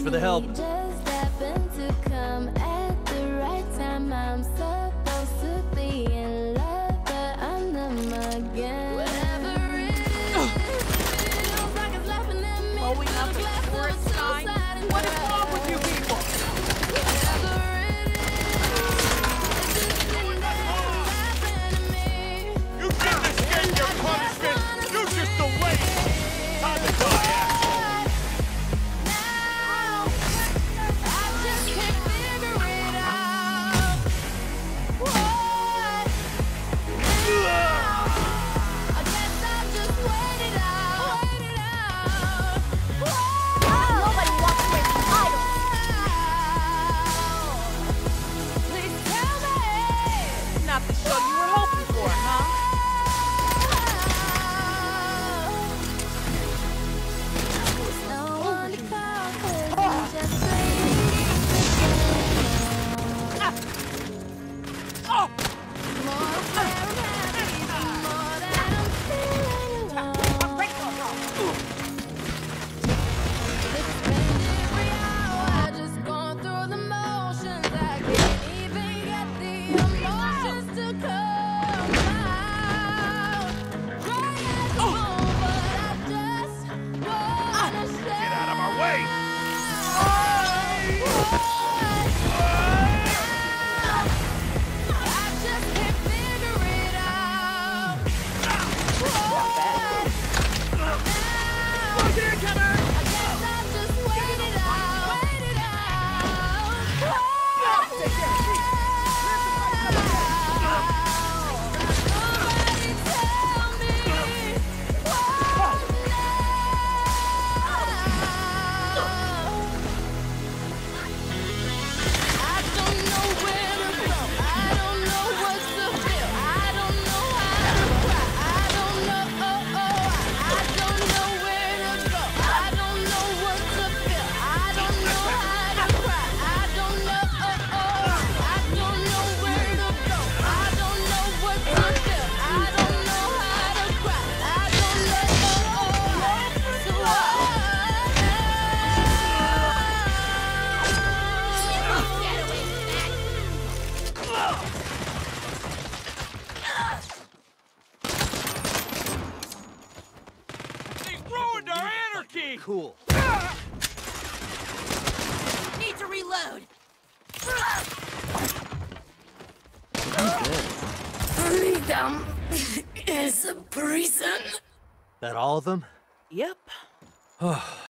for the help. Just happened to come at the right time. I'm supposed to be in love, but I'm them again. Whatever it is, feels like it's laughing at me. Blowing up a tourist sign? What is wrong with you people? Whatever it is, it's just laughing at me. You didn't escape your punishment! You just delayed! Time to die, asshole! Now, I just can't figure it out. What? I guess I'll just wait it out. Nobody wants to wait for idols. Please tell me. Not the show you were hoping for, huh? There's no one to call 'cause I'm just waiting. Oh! More that I'm happy, the more that I'm feeling alone. Break the law. It's been every hour, just going through the motions. I can't even get the emotions to come out. Trying not to move, but I just wanna say. Get out of our way! I just can't figure it out. I guess I'll just wait it Somebody tell me what I don't know where to go. I don't know what to feel. I don't know how to cry. I don't know. I don't know where to go. I don't know what to feel. I don't know how to cry. I don't know. I don't know where to go. I don't know what to feel. I don't know how to cry. I don't know. They ruined our anarchy! Cool. Need to reload. Freedom is a prison. That all of them? Yep.